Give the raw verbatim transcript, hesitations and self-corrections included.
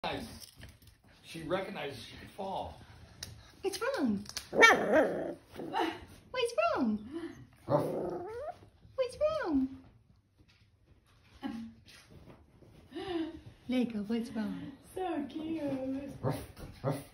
She recognizes she could fall. What's wrong? What's wrong? What's wrong? Lego, what's wrong? So cute.